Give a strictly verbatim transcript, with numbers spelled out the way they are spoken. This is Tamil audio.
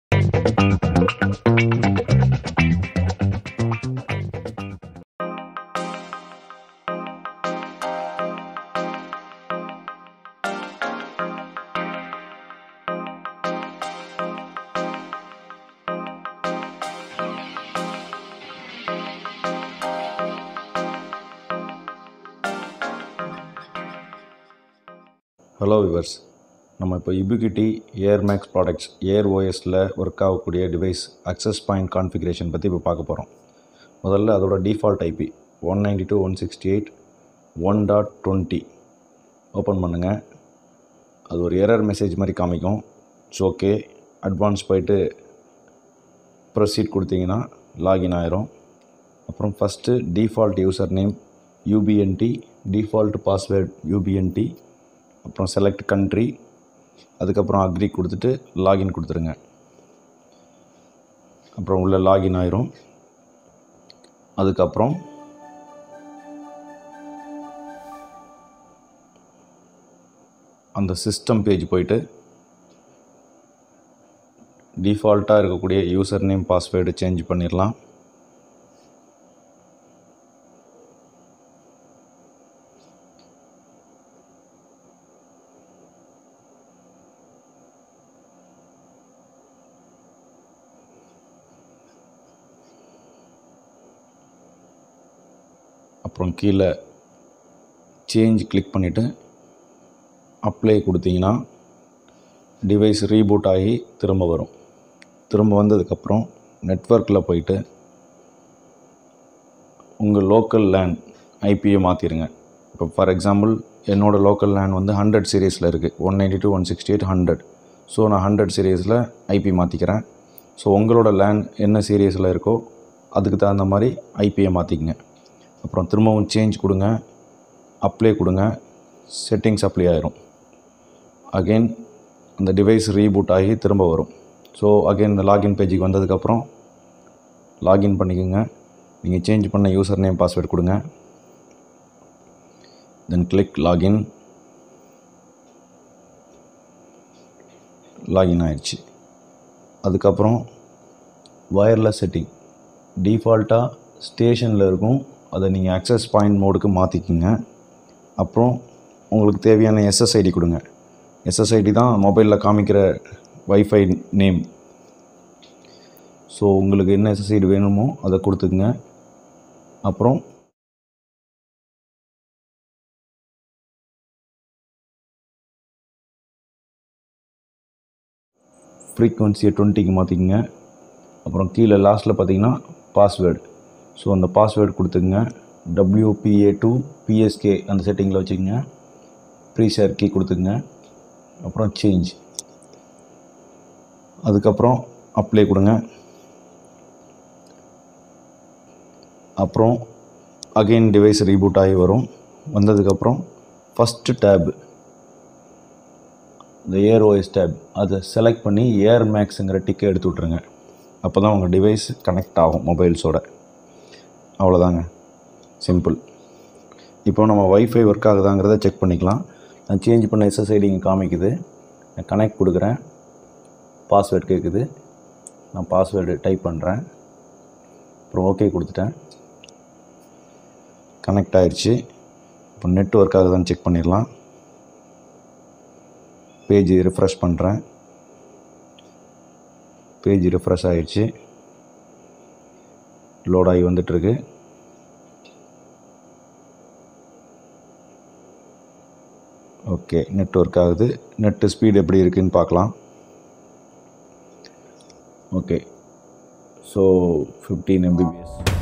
ஹலோ விவர்ஸ், நம்ம இப்போ Ubiquiti Air Max products Air ஓஎஸில் ஒர்க் ஆகக்கூடிய டிவைஸ் அக்சஸ் பாயிண்ட் கான்ஃபிகரேஷன் பற்றி இப்போ பார்க்க போகிறோம். முதல்ல அதோட default IP one ninety two one sixty eight one dot twenty open பண்ணுங்கள். அது ஒரு எரர் மெசேஜ் மாதிரி காமிக்கும். It's okay. அட்வான்ஸ் போய்ட்டு ப்ரொசீட் கொடுத்தீங்கன்னா லாகின் ஆயிரும். அப்புறம் first default user name UBNT, default password UBNT, அப்புறம் செலக்ட் கண்ட்ரி, அதுக்கப்புறம் அக்ரி கொடுத்துட்டு லாகின் கொடுத்துருங்க. அப்புறம் உள்ளே லாகின் ஆயிரும். அதுக்கப்புறம் அந்த சிஸ்டம் பேஜ் போயிட்டு டிஃபால்ட்டாக இருக்கக்கூடிய யூசர் நேம் பாஸ்வேர்டு சேஞ்ச் பண்ணிடலாம். அப்புறம் கீழே சேஞ்ச் கிளிக் பண்ணிவிட்டு அப்ளை கொடுத்தீங்கன்னா டிவைஸ் ரீபூட் ஆகி திரும்ப வரும். திரும்ப வந்ததுக்கப்புறம் நெட்வொர்க்கில் போயிட்டு உங்கள் லோக்கல் லேன் ஐபியை மாற்றிடுங்க. இப்போ ஃபார் எக்ஸாம்பிள் என்னோடய லோக்கல் லேன் வந்து ஹண்ட்ரட் சீரீஸில் இருக்குது, one ninety two one sixty eight hundred. So நான் ஹண்ட்ரட் சீரீஸில் ஐபி மாற்றிக்கிறேன். ஸோ உங்களோட லேன் என்ன சீரீஸில் இருக்கோ அதுக்கு தகுந்த மாதிரி ஐபியை மாற்றிக்கங்க. அப்புறம் திரும்பவும் சேஞ்ச் கொடுங்க, அப்ளை கொடுங்க, செட்டிங்ஸ் அப்ளை ஆயிரும். அகெயின் அந்த டிவைஸ் ரீபூட் ஆகி திரும்ப வரும். ஸோ அகெயின் இந்த லாகின் பேஜுக்கு வந்ததுக்கப்புறம் லாகின் பண்ணிக்கோங்க. நீங்கள் சேஞ்ச் பண்ண யூசர் நேம் பாஸ்வேர்ட் கொடுங்க. தென் கிளிக் லாகின். லாகின் ஆயிடுச்சு. அதுக்கப்புறம் வயர்லெஸ் செட்டிங் டிஃபால்ட்டாக ஸ்டேஷனில் இருக்கும். அதை நீங்கள் அக்சஸ் பாயிண்ட் மோடுக்கு மாற்றிக்கிங்க. அப்புறம் உங்களுக்கு தேவையான எஸ்எஸ்ஐடி கொடுங்க. எஸ்எஸ்ஐடி தான் மொபைலில் காமிக்கிற வைஃபை நேம். ஸோ உங்களுக்கு என்ன எஸ்எஸ்ஐடி வேணுமோ அதை கொடுத்துக்குங்க. அப்புறம் ஃப்ரீக்வன்சியை டுவெண்ட்டிக்கு மாற்றிக்குங்க. அப்புறம் கீழே லாஸ்ட்டில் பார்த்தீங்கன்னா பாஸ்வேர்டு. ஸோ அந்த பாஸ்வேர்டு கொடுத்துக்குங்க. டபிள்யூபிஏ டூ பிஎஸ்கே அந்த செட்டிங்கில் வச்சுக்கோங்க. ப்ரீஷேர் கீ கொடுத்துக்குங்க. அப்புறம் சேஞ்ச். அதுக்கப்புறம் அப்ளை கொடுங்க. அப்புறம் அகெயின் டிவைஸ் ரீபூட் ஆகி வரும். வந்ததுக்கப்புறம் ஃபஸ்ட்டு டேப் இந்த ஏர் ஓஎஸ் டேப் அதை செலக்ட் பண்ணி ஏர் மேக்ஸுங்கிற டிக்கை எடுத்து விட்ருங்க. அப்போ தான் உங்கள் டிவைஸ் கனெக்ட் ஆகும் மொபைல்ஸோட. அவ்வளோதாங்க, சிம்பிள். இப்போ நம்ம வைஃபை ஒர்க் ஆகுதாங்கிறத செக் பண்ணிக்கலாம். நான் சேஞ்ச் பண்ண எஸ்எஸ்ஐடி இங்கே காமிக்குது. நான் கனெக்ட் கொடுக்குறேன். பாஸ்வேர்டு கேட்குது. நான் பாஸ்வேர்டு டைப் பண்ணுறேன். அப்புறம் ஓகே கொடுத்துட்டேன். கனெக்ட் ஆகிடுச்சு. இப்போ நெட் ஒர்க் ஆகுதான்னு செக் பண்ணிடலாம். பேஜ் ரிஃப்ரெஷ் பண்ணுறேன். பேஜ் ரிஃப்ரெஷ் ஆகிடுச்சு. லோட் ஆகி வந்துட்டுருக்கு. ஓகே, நெட்வொர்க் ஆகுது. நெட்டு ஸ்பீடு எப்படி இருக்குதுன்னு பார்க்கலாம். Okay, so fifteen MBBS.